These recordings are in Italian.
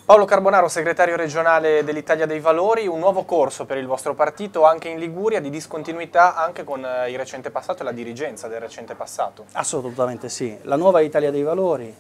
Paolo Carbonaro, segretario regionale dell'Italia dei Valori, un nuovo corso per il vostro partito anche in Liguria di discontinuità anche con il recente passato e la dirigenza del recente passato. Assolutamente sì, la nuova Italia dei Valori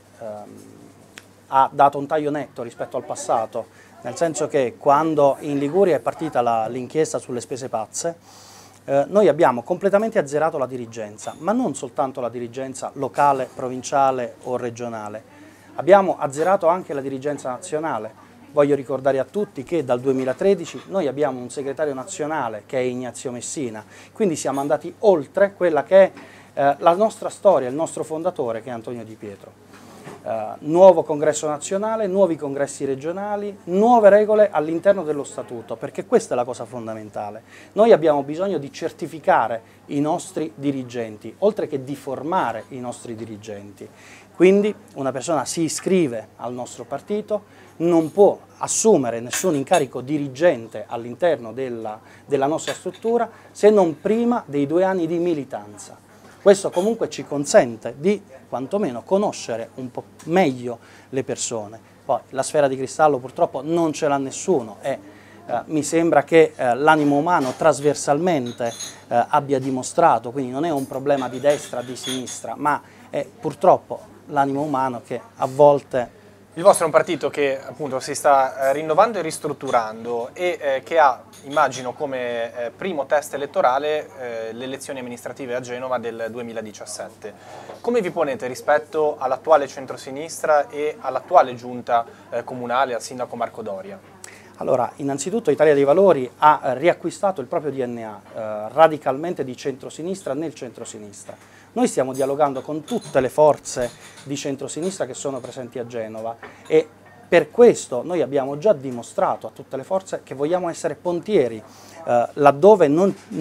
ha dato un taglio netto rispetto al passato, nel senso che quando in Liguria è partita l'inchiesta sulle spese pazze, noi abbiamo completamente azzerato la dirigenza, ma non soltanto la dirigenza locale, provinciale o regionale. Abbiamo azzerato anche la dirigenza nazionale. Voglio ricordare a tutti che dal 2013 noi abbiamo un segretario nazionale che è Ignazio Messina, quindi siamo andati oltre quella che è la nostra storia, il nostro fondatore che è Antonio Di Pietro. Nuovo congresso nazionale, nuovi congressi regionali, nuove regole all'interno dello statuto, perché questa è la cosa fondamentale. Noi abbiamo bisogno di certificare i nostri dirigenti, oltre che di formare i nostri dirigenti. Quindi una persona si iscrive al nostro partito, non può assumere nessun incarico dirigente all'interno della nostra struttura se non prima dei 2 anni di militanza. Questo comunque ci consente di quantomeno conoscere un po' meglio le persone. Poi la sfera di cristallo purtroppo non ce l'ha nessuno e mi sembra che l'animo umano trasversalmente abbia dimostrato, quindi non è un problema di destra, di sinistra, ma è purtroppo l'animo umano che a volte... Il vostro è un partito che appunto si sta rinnovando e ristrutturando e che ha, immagino, come primo test elettorale le elezioni amministrative a Genova del 2017. Come vi ponete rispetto all'attuale centrosinistra e all'attuale giunta comunale, al sindaco Marco Doria? Allora, innanzitutto Italia dei Valori ha riacquistato il proprio DNA radicalmente di centrosinistra nel centrosinistra. Noi stiamo dialogando con tutte le forze di centrosinistra che sono presenti a Genova e per questo noi abbiamo già dimostrato a tutte le forze che vogliamo essere pontieri laddove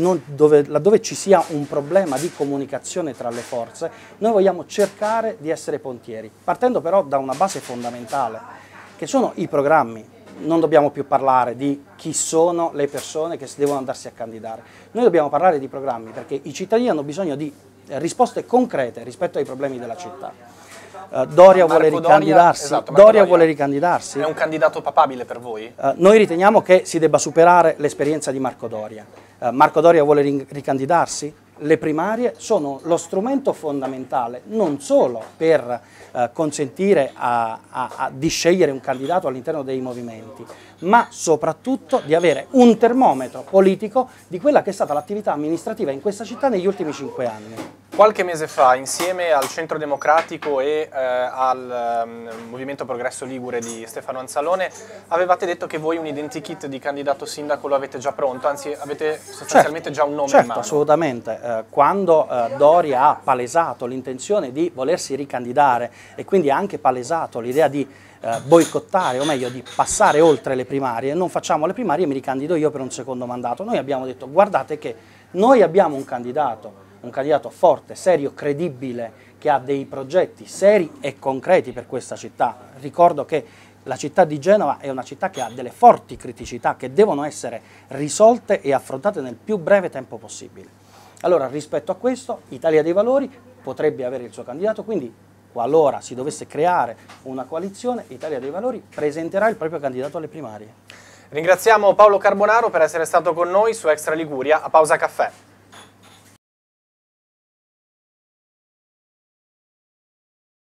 ci sia un problema di comunicazione tra le forze, noi vogliamo cercare di essere pontieri, partendo però da una base fondamentale, che sono i programmi. Non dobbiamo più parlare di chi sono le persone che devono andarsi a candidare, noi dobbiamo parlare di programmi perché i cittadini hanno bisogno di risposte concrete rispetto ai problemi della città. Doria vuole ricandidarsi? Esatto, Doria vuole ricandidarsi? È un candidato papabile per voi? Noi riteniamo che si debba superare l'esperienza di Marco Doria. Marco Doria vuole ricandidarsi? Le primarie sono lo strumento fondamentale non solo per consentire di scegliere un candidato all'interno dei movimenti, ma soprattutto di avere un termometro politico di quella che è stata l'attività amministrativa in questa città negli ultimi 5 anni. Qualche mese fa, insieme al Centro Democratico e al Movimento Progresso Ligure di Stefano Anzalone, avevate detto che voi un identikit di candidato sindaco lo avete già pronto, anzi avete sostanzialmente già un nome in mano. Assolutamente. Quando Doria ha palesato l'intenzione di volersi ricandidare e quindi ha anche palesato l'idea di boicottare, o meglio di passare oltre le primarie, non facciamo le primarie e mi ricandido io per un secondo mandato, noi abbiamo detto guardate che noi abbiamo un candidato forte, serio, credibile, che ha dei progetti seri e concreti per questa città. Ricordo che la città di Genova è una città che ha delle forti criticità che devono essere risolte e affrontate nel più breve tempo possibile. Allora, rispetto a questo, Italia dei Valori potrebbe avere il suo candidato, quindi qualora si dovesse creare una coalizione, Italia dei Valori presenterà il proprio candidato alle primarie. Ringraziamo Paolo Carbonaro per essere stato con noi su Extra Liguria a Pausa Caffè.